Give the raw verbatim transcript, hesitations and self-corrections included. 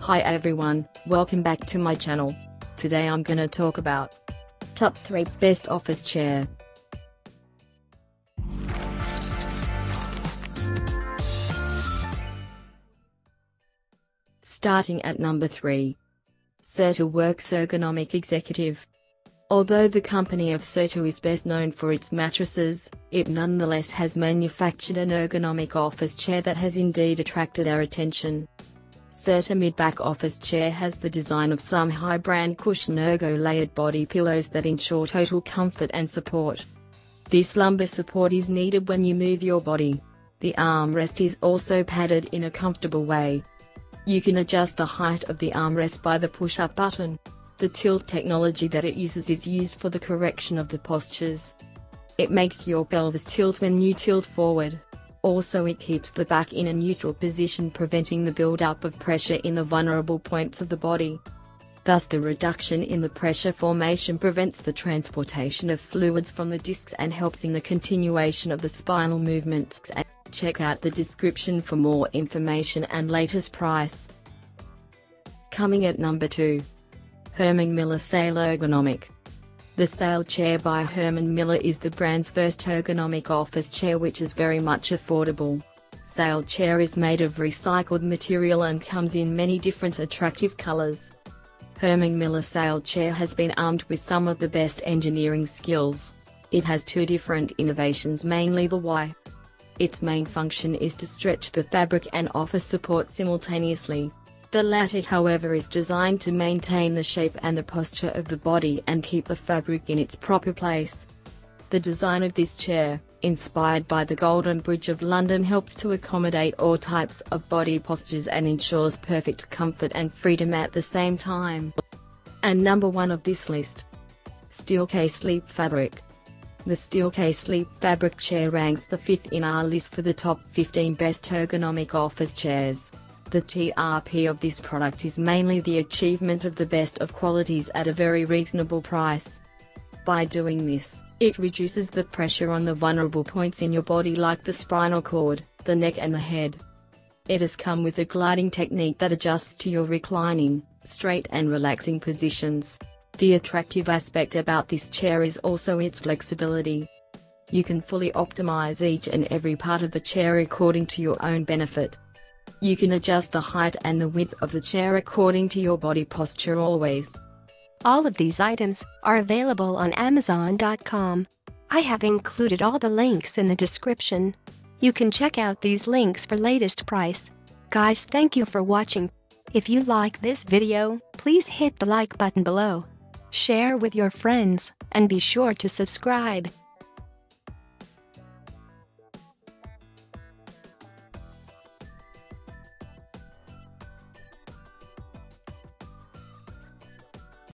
Hi everyone, welcome back to my channel. Today I'm gonna talk about Top three Best Office Chair. Starting at number three. Sertaworks Ergonomic Executive. Although the company of Serta is best known for its mattresses, it nonetheless has manufactured an ergonomic office chair that has indeed attracted our attention. Serta Mid-Back Office Chair has the design of some high-brand cushion ergo-layered body pillows that ensure total comfort and support. This lumbar support is needed when you move your body. The armrest is also padded in a comfortable way. You can adjust the height of the armrest by the push-up button. The tilt technology that it uses is used for the correction of the postures. It makes your pelvis tilt when you tilt forward. Also, it keeps the back in a neutral position, preventing the build-up of pressure in the vulnerable points of the body. Thus, the reduction in the pressure formation prevents the transportation of fluids from the discs and helps in the continuation of the spinal movement. Check out the description for more information and latest price. Coming at number two. Herman Miller Sail Ergonomic. The Sail Chair by Herman Miller is the brand's first ergonomic office chair, which is very much affordable. Sail Chair is made of recycled material and comes in many different attractive colors. Herman Miller Sail Chair has been armed with some of the best engineering skills. It has two different innovations, mainly the Y. Its main function is to stretch the fabric and offer support simultaneously. The latter, however, is designed to maintain the shape and the posture of the body and keep the fabric in its proper place. The design of this chair, inspired by the Golden Bridge of London, helps to accommodate all types of body postures and ensures perfect comfort and freedom at the same time. And number one of this list. Steelcase Sleep Fabric. The Steelcase Sleep Fabric Chair ranks the fifth in our list for the top fifteen best ergonomic office chairs. The T R P of this product is mainly the achievement of the best of qualities at a very reasonable price. By doing this, it reduces the pressure on the vulnerable points in your body like the spinal cord, the neck and the head. It has come with a gliding technique that adjusts to your reclining, straight and relaxing positions. The attractive aspect about this chair is also its flexibility. You can fully optimize each and every part of the chair according to your own benefit. You can adjust the height and the width of the chair according to your body posture always. All of these items are available on Amazon dot com. I have included all the links in the description. You can check out these links for latest price. Guys, thank you for watching. If you like this video, please hit the like button below. Share with your friends, and be sure to subscribe.